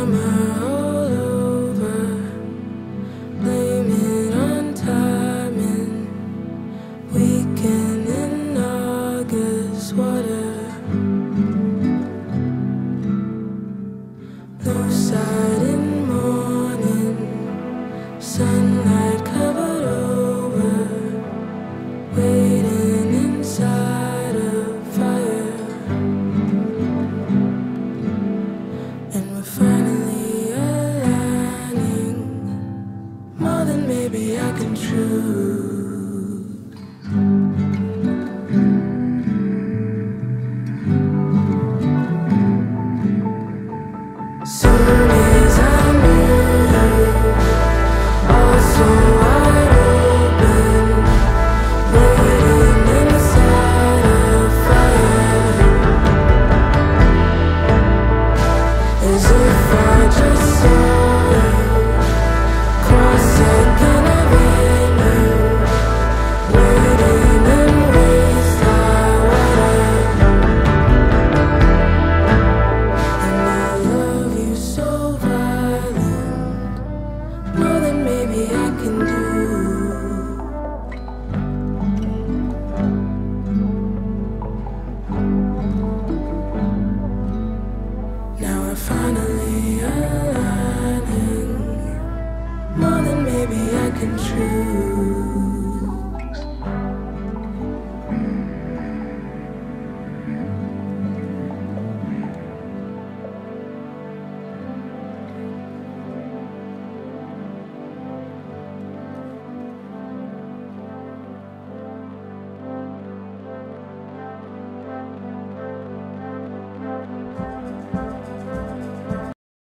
summer all over, blame it on timing. Weekend in August, water, blue side in morning, sunlight covered over, waiting inside a fire. And we're finally aligning, more than maybe I can chew. Soon as I knew you, also wide open, waiting inside a fire, as if I just saw you cross second avenue, waiting in wayside water. And I love you so violent, more than maybe I can do. Now we're finally aligning, more than maybe I can chew.